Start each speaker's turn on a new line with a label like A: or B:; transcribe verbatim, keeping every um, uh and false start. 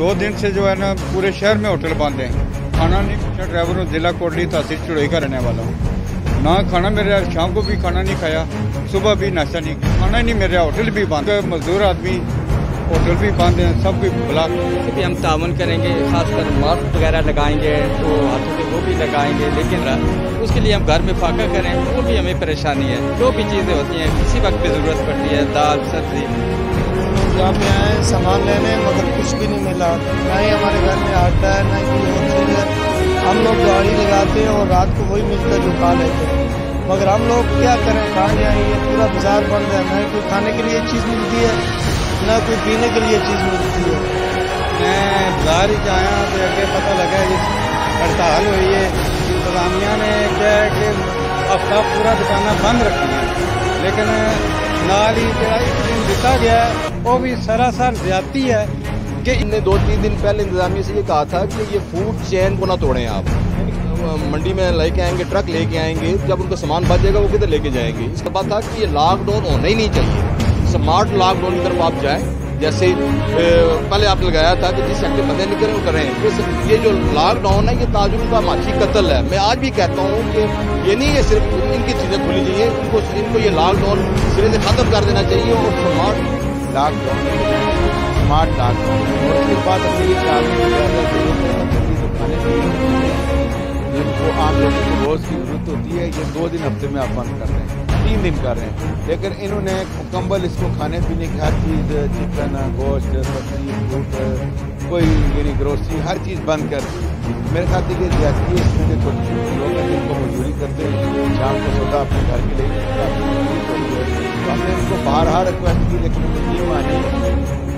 A: दो दिन से जो है ना पूरे शहर में होटल बंद हैं। खाना नहीं पूछा, ड्राइवर हूँ, जिला कोटली तहसील चुड़ई का रहने वाला हूँ। ना खाना मेरे, शाम को भी खाना नहीं खाया, सुबह भी नाश्ता नहीं, खाना ही नहीं मेरे, होटल भी बंद, मजदूर आदमी होटल भी बंद हैं, सब कुछ ब्लॉक।
B: भी हम तावन करेंगे, खासकर मास्क वगैरह लगाएंगे तो हाथों पे वो भी लगाएंगे, लेकिन उसके लिए हम घर में फाका करें वो भी हमें परेशानी है। जो भी चीज़ें होती हैं किसी वक्त पे ज़रूरत पड़ती है, दाल सब्जी।
C: यहाँ पे आए सामान लेने मगर कुछ भी नहीं मिला, ना ही हमारे घर में आता है ना ही कोई और चीज़ है। हम लोग गाड़ी लगाते हैं और रात को वही मिलता है जो खा लेते हैं, मगर हम लोग क्या करें, कहाँ जाएंगे, पूरा बाजार बंद है, ना कोई खाने के लिए चीज़ मिलती है ना कोई पीने के लिए चीज़ मिलती है।
A: मैं बाजार ही आया तो अगे पता लगा ये हड़ताल हुई है, इंतजामिया ने क्या है कि हफ्ता पूरा दुकानें बंद रखी हैं, लेकिन नाल ही जो एक दिन दिता गया है वो भी सरासर ज्यादती है
D: कि इनने दो तीन दिन पहले इंतजामिया से ये कहा था कि ये फूड चेन को ना तोड़ें, आप मंडी में लेके आएंगे, ट्रक लेके आएंगे, जब उनका सामान बच जाएगा वो किधर लेके जाएंगे। इसका बात था कि ये लॉकडाउन होना ही नहीं चाहिए, स्मार्ट लॉकडाउन की तरफ आप जाएं, जैसे पहले आप लगाया था कि जिस सेक्टर बंदे नहीं करें वो करें। ये जो लॉकडाउन है ये ताजुल का माशी कत्ल है। मैं आज भी कहता हूँ कि ये नहीं है सिर्फ इनकी चीज़ें खुली चाहिए, इनको इनको ये लॉकडाउन सिरे से खत्म कर देना चाहिए और स्मार्ट
E: लॉकडाउन स्मार्ट लॉकडाउन और उसके बाद अपनी खाने जिनको आम लोगों को रोज़ की जरूरत होती है, ये दो दिन हफ्ते में आप बंद कर रहे हैं, तीन दिन कर रहे हैं, लेकिन इन्होंने मुकम्मल इसको खाने पीने की हर चीज़, चिकन, गोश्त, सब्जी, फ्रूट, कोई यानी ग्रोसरी, हर चीज़ बंद कर दी। मेरे ख्याल से ये ज्यादती है, इसमें छोटे छोटे लोग हैं जिनको मजदूरी करते हैं, शाम को सौदा अपने घर के लिए, तो हमने उनको बारहा रिक्वेस्ट की लेकिन नहीं मानी।